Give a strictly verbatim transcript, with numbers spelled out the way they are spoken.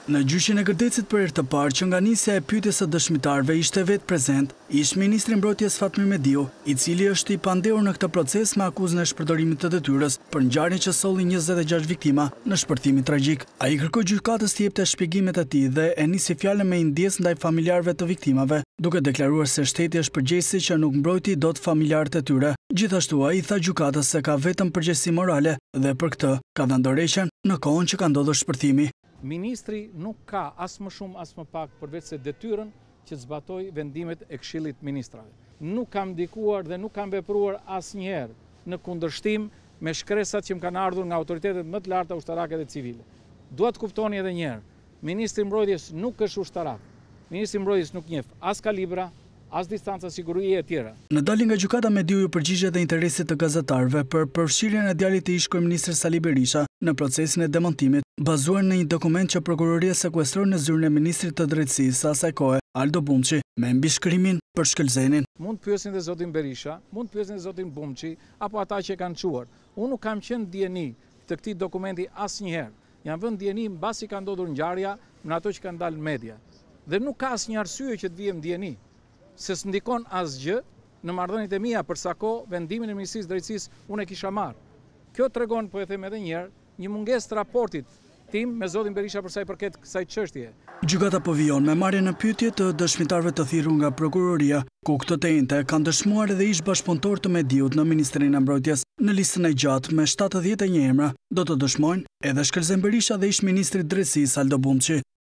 Në gjyqin e Gërdecit për herë të parë që nga nisja e pyetjes së dëshmitarëve ishte vetë prezent, ish ministri mbrojtjes Fatmir Mediu, i cili është i pandehur në këtë proces me akuzën e shpërdorimit të detyrës për ngjarjen që solli njëzet e gjashtë viktima në shpërtimin tragjik. Ai kërkoi gjykatës të jepte shpjegimet e tij dhe e nisi fjalën me indjes ndaj familjarëve të viktimave, duke deklaruar se shteti është përgjegjësi që nuk mbrojti dot familjarët e tyre. Gjithashtu ai tha gjykatës se ka vetëm përgjegjësi morale dhe për këtë ka dhënë dorëheqjen në kohën që ka ndodhur shpërtimi. Ministri nuk ka as më shumë as më pak përveç se detyrën që të zbatoj vendimet e Këshillit Ministrave. Nuk kam ndikuar dhe nuk kam vepruar asnjëherë në kundërshtim me shkresat që më kanë ardhur nga autoritetet më të larta ushtarake dhe civile. Dua të kuptoni edhe një herë, Ministri i Mbrojtjes nuk është ushtarak. Ministri i Mbrojtjes nuk njeh as kalibra, as distanca sigurie e tjera. Në dalin nga gjykata, Mediu ju përgjigjet dhe interesit të gazetarëve për përfshirjen e djalit të ish kryeministrit Sali Berisha në procesin e demontimit, bazuar në një dokument që prokuroria sekuestroi në zyrën e ministrit të drejtësisë së asaj kohe, Aldo Bumçi, me mbishkrimin për Shkëlzenin. Mund të pyesin dhe zotin Berisha, mund të pyesin dhe zotin Bumçi, apo ata që kanë çuar. Unë nuk kam qenë dieni të këtij dokumenti asnjëherë. Jam vënë dieni mbasi ka ndodhur ngjarja në ato që kanë dalë në media. Dhe nuk ka asnjë arsye që të vijem dieni, se s'ndikon asgjë në marrëdhëniet e mia, për sa kohë vendimin e Ministrisë së Drejtësisë unë e kisha marrë. Kjo tregon, po e them edhe një herë, një mungesë të raportit tim me zotin Berisha për sa i përket kësaj çështjeje. Gjykata po vijon me marrjen në pyetje të dëshmitarëve të thirrur nga prokuroria, ku këtë të njëjtë kanë dëshmuar edhe ish bashkëpunëtor të Mediut në Ministrinë e Mbrojtjes. Në listën e gjatë me shtatëdhjetë e një emra do të dëshmojnë edhe Shkëlzen Berisha dhe ish ministri i drejtësisë Aldo Bumçi.